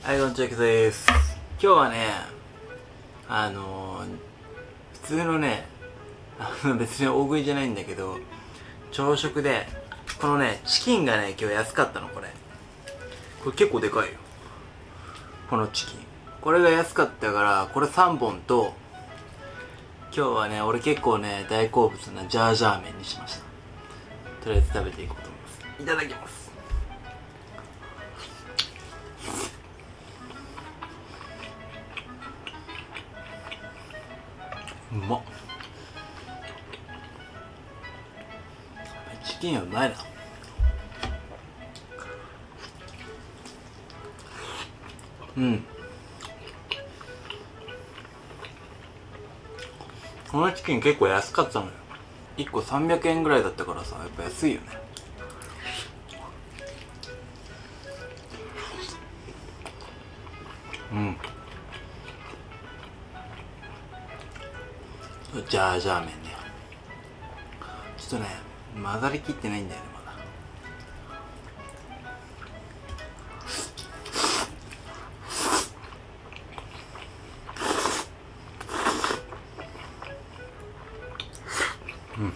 はい、こんにちは、キトです。今日はね、普通のね、別に大食いじゃないんだけど、朝食で、このね、チキンがね、今日安かったの、これ。これ結構でかいよ。このチキン。これが安かったから、これ3本と、今日はね、俺結構ね、大好物なジャージャー麺にしました。とりあえず食べていこうと思います。いただきます。うまっ。チキンはうまいな。うん。このチキン結構安かったのよ。1個300円ぐらいだったからさ、やっぱ安いよね。うん。ジャージャー麺ね。ちょっとね、混ざりきってないんだよね、まだ。うん。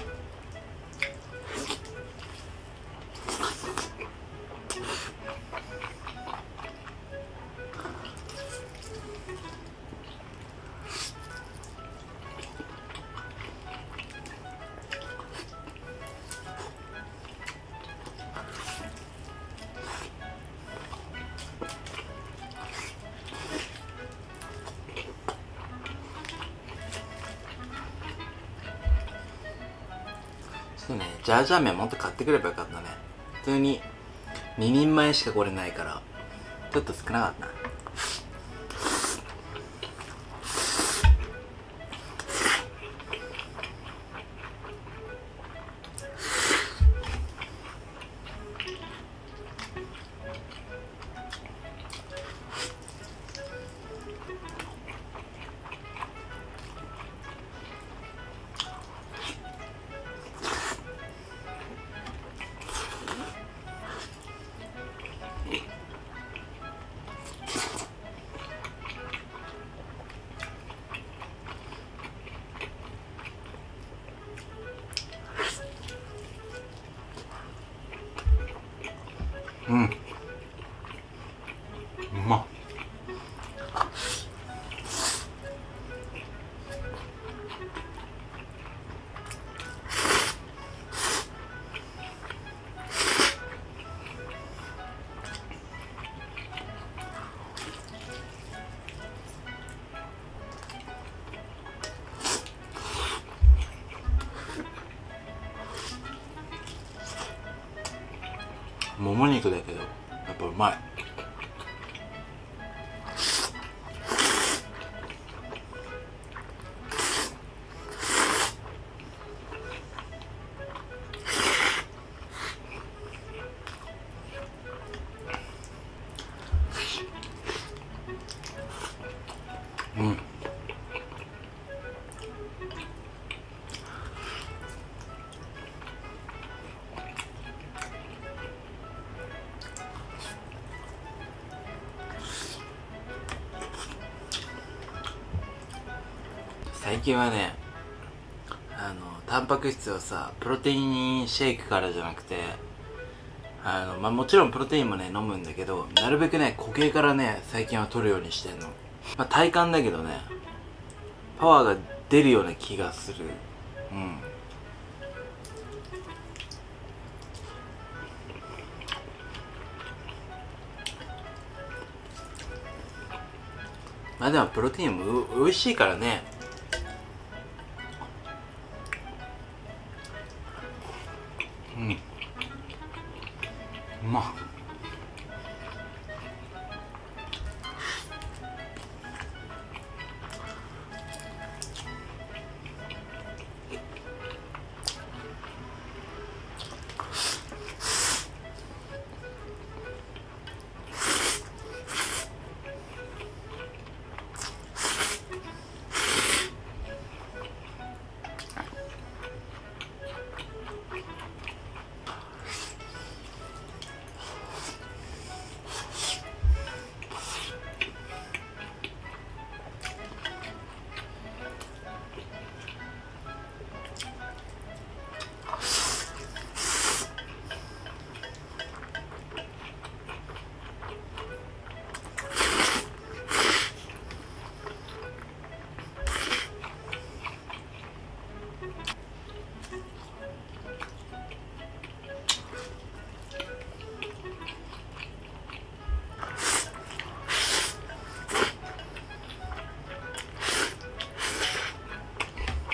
そうね、ジャージャー麺もっと買ってくればよかったね。普通に2人前しかこれないから、ちょっと少なかったな。うん。うまっ。もも肉だけどやっぱうまい。うん。最近はね、タンパク質をさ、プロテインシェイクからじゃなくて、もちろんプロテインもね、飲むんだけど、なるべくね、固形からね、最近は取るようにしてんの。体感だけどね、パワーが出るような気がする。うん。でもプロテインも美味しいからね。うん。うまっ。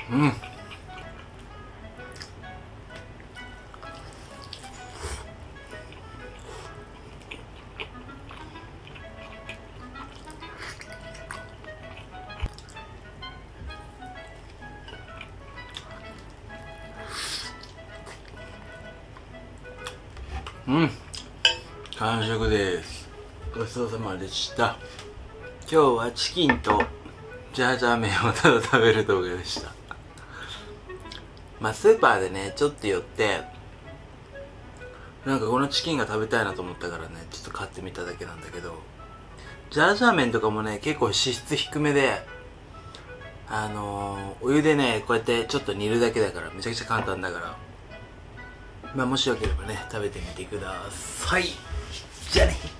完食です。ごちそうさまでした。今日はチキンとジャージャー麺をただ食べる動画でした。まあスーパーでねちょっと寄ってなんかこのチキンが食べたいなと思ったからねちょっと買ってみただけなんだけど、ジャージャー麺とかもね結構脂質低めでお湯でねこうやってちょっと煮るだけだからめちゃくちゃ簡単だから、まあもしよければね食べてみてください。じゃあね。